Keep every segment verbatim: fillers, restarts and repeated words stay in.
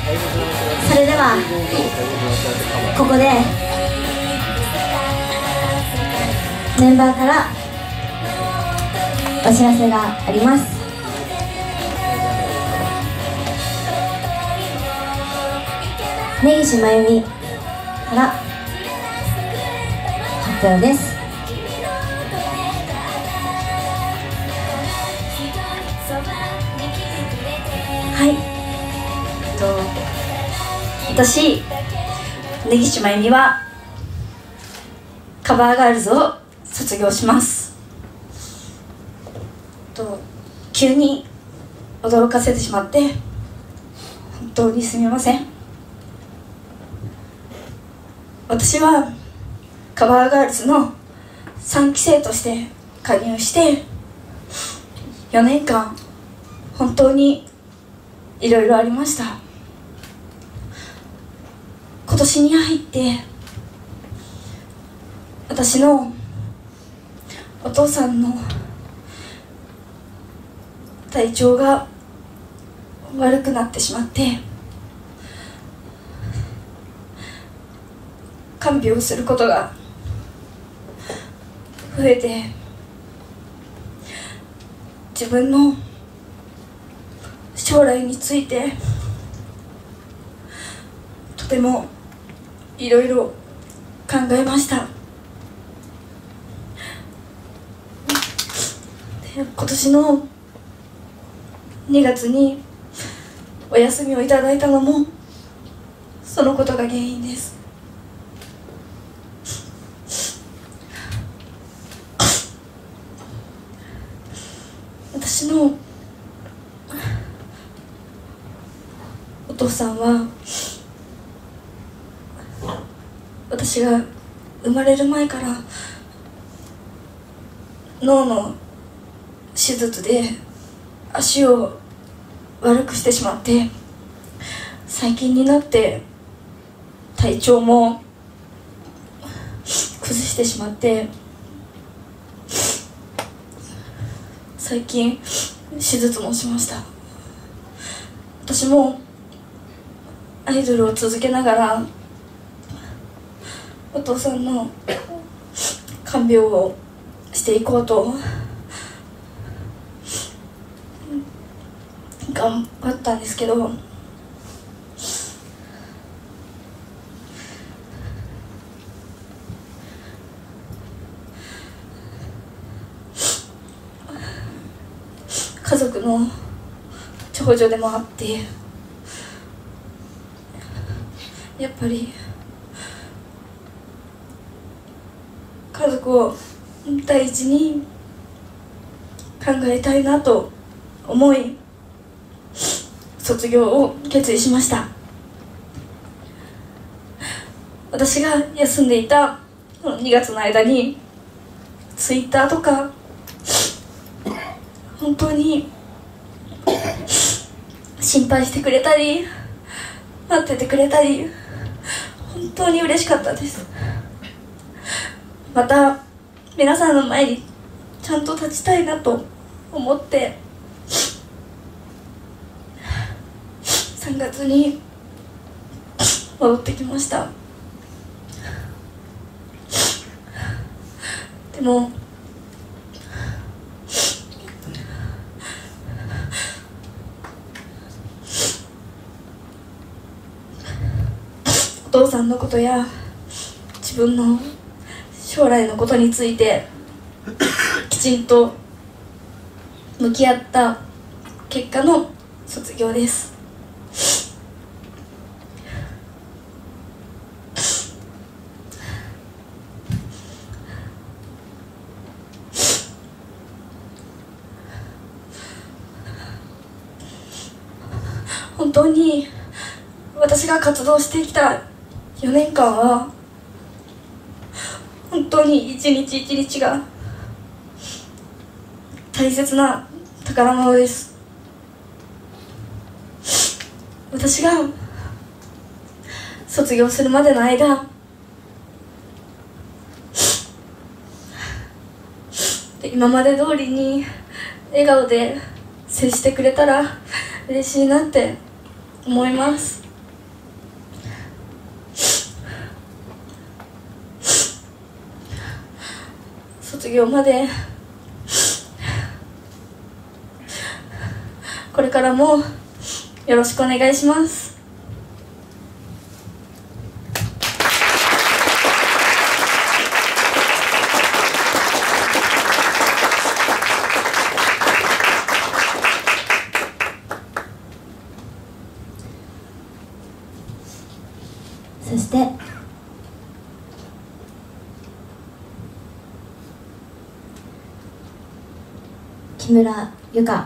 それではここでメンバーからお知らせがあります。根岸真由美から発表です。 はい、えっと私根岸真由美はカバーガールズを卒業します。と急に驚かせてしまって本当にすみません。私はカバーガールズのさんき生として加入してよねんかん本当にいろいろありました。今年に入って私のお父さんの体調が悪くなってしまって看病をすることが増えて、自分の将来についてとてもいろいろ考えました。で、今年のにがつにお休みをいただいたのもそのことが原因です。私のお父さんは私が生まれる前から脳の手術で足を悪くしてしまって、最近になって体調も崩してしまって、最近手術もしました。私もアイドルを続けながらお父さんの看病をしていこうと頑張ったんですけど、家族の長女でもあってやっぱり家族を第一に考えたいなと思い卒業を決意しました。私が休んでいたにがつの間にツイッターとか本当に心配してくれたり待っててくれたり本当に嬉しかったです。また皆さんの前にちゃんと立ちたいなと思ってさんがつに戻ってきました。でもお父さんのことや自分の将来のことについてきちんと向き合った結果の卒業です。本当に私が活動してきたよねんかんは本当に一日一日が大切な宝物です。私が卒業するまでの間今まで通りに笑顔で接してくれたら嬉しいなって思います。 卒業までこれからもよろしくお願いします。 そして木村由香、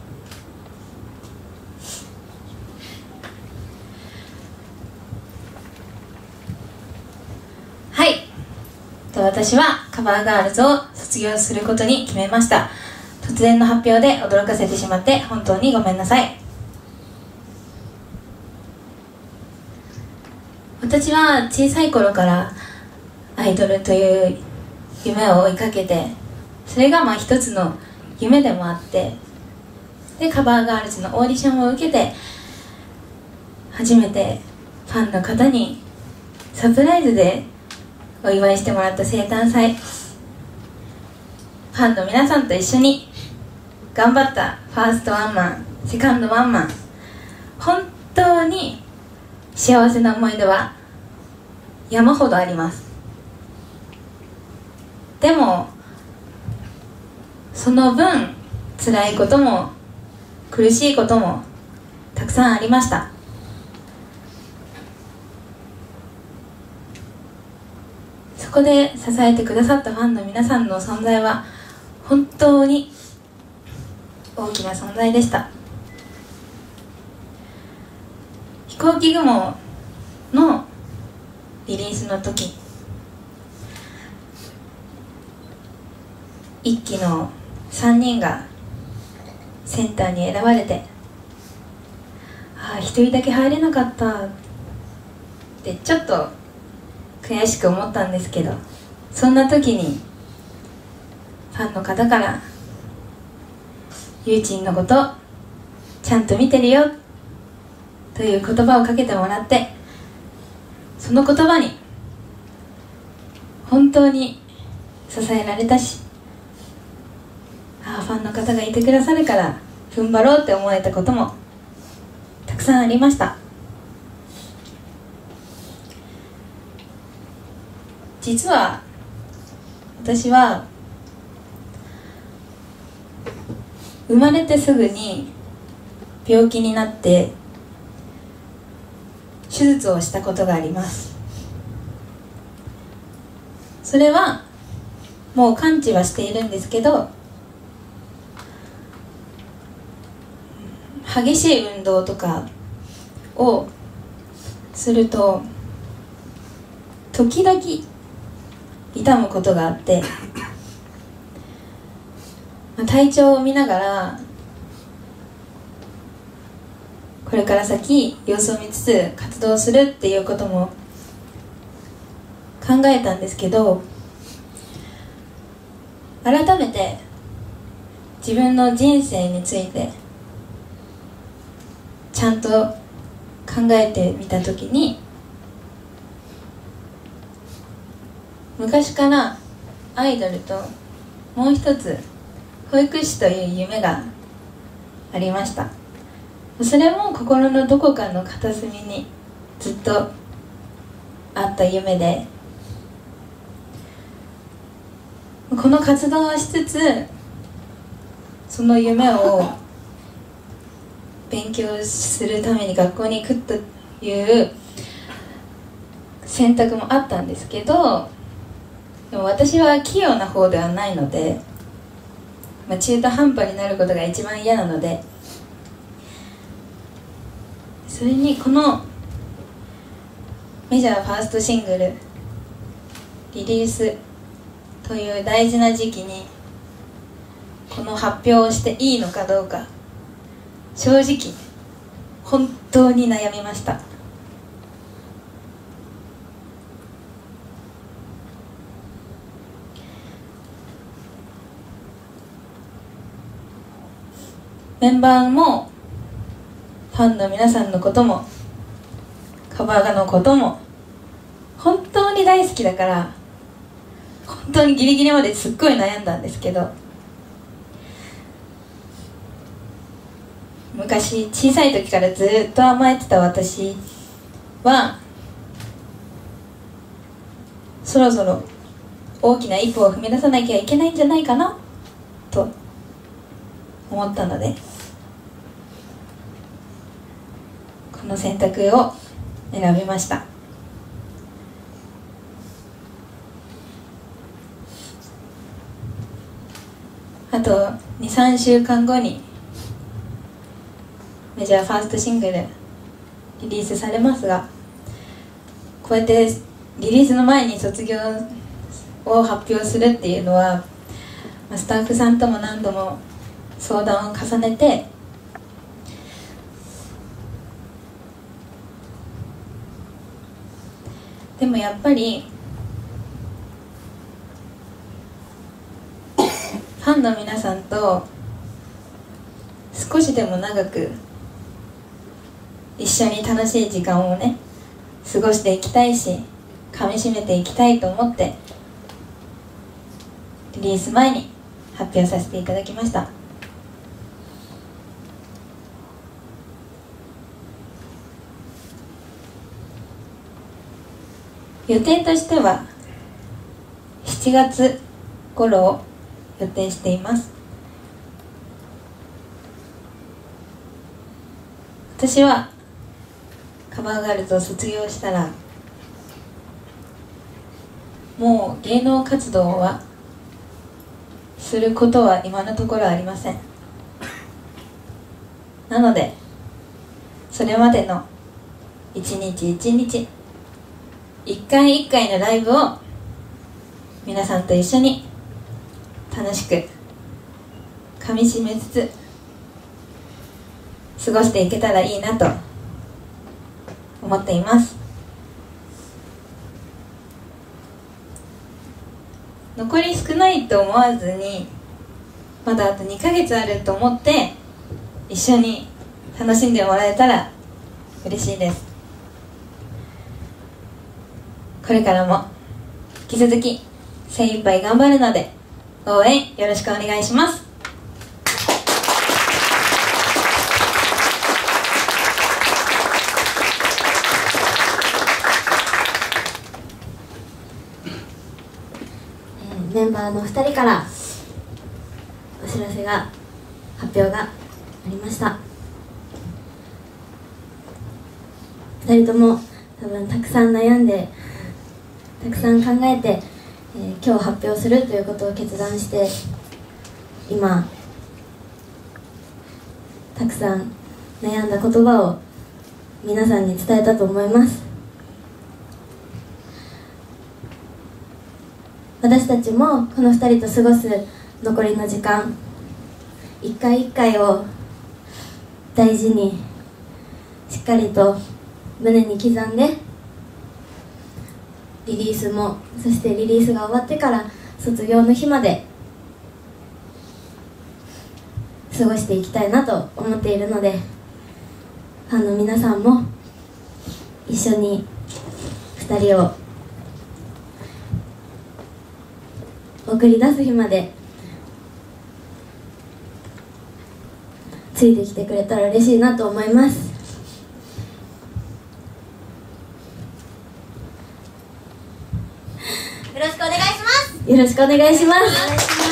はい、私はカバーガールズを卒業することに決めました。突然の発表で驚かせてしまって本当にごめんなさい。私は小さい頃からアイドルという夢を追いかけて、それがまあ一つの夢でもあって、でカバーガールズのオーディションを受けて初めてファンの方にサプライズでお祝いしてもらった生誕祭、ファンの皆さんと一緒に頑張ったファーストワンマン、セカンドワンマン、本当に幸せな思い出は山ほどあります。でもその分辛いことも苦しいこともたくさんありました。そこで支えてくださったファンの皆さんの存在は本当に大きな存在でした。飛行機雲のリリースの時、一期のさんにんがセンターに選ばれて、ああひとりだけ入れなかったってちょっと悔しく思ったんですけど、そんな時にファンの方から「ゆうちんのことちゃんと見てるよ」という言葉をかけてもらって、その言葉に本当に支えられたし、ああファンの方がいてくださるから踏ん張ろうって思えたこともたくさんありました。実は私は生まれてすぐに病気になって手術をしたことがあります。それはもう完治はしているんですけど、激しい運動とかをすると時々痛むことがあって、体調を見ながらこれから先様子を見つつ活動するっていうことも考えたんですけど、改めて自分の人生についてちゃんと考えてみたときに、昔からアイドルともう一つ保育士という夢がありました。それも心のどこかの片隅にずっとあった夢で、この活動をしつつその夢を勉強するために学校に行くという選択もあったんですけど、でも私は器用な方ではないので、まあ、中途半端になることが一番嫌なので、それにこのメジャーファーストシングルリリースという大事な時期にこの発表をしていいのかどうか、正直本当に悩みました。メンバーもファンの皆さんのこともカバーガのことも本当に大好きだから、 本当にギリギリまですっごい悩んだんですけど、昔小さい時からずっと甘えてた私はそろそろ大きな一歩を踏み出さなきゃいけないんじゃないかなと思ったので、この選択を選びました。あと にさんしゅうかんごにメジャーファーストシングルリリースされますが、こうやってリリースの前に卒業を発表するっていうのは、スタッフさんとも何度も相談を重ねて、でもやっぱりファンの皆さんと少しでも長く一緒に楽しい時間をね過ごしていきたいし、かみしめていきたいと思ってリリース前に発表させていただきました。予定としてはしちがつ頃を予定しています。私はカバーガールズを卒業したらもう芸能活動はすることは今のところありません。なのでそれまでの一日一日一回一回のライブを皆さんと一緒に楽しくかみしめつつ過ごしていけたらいいなと思っています。残り少ないと思わずに、まだあとにかげつあると思って一緒に楽しんでもらえたら嬉しいです。これからも引き続き精一杯頑張るので応援よろしくお願いします。 メンバーのふたりからお知らせが発表がありました。ふたりとも多分たくさん悩んでたくさん考えて、えー、今日発表するということを決断して今たくさん悩んだ言葉を皆さんに伝えたと思います。私たちもこのふたりと過ごす残りの時間一回一回を大事にしっかりと胸に刻んで、リリースもそしてリリースが終わってから卒業の日まで過ごしていきたいなと思っているので、ファンの皆さんも一緒にふたりを送り出す日までついてきてくれたら嬉しいなと思います。 よろしくお願いします。 よろしくお願いします。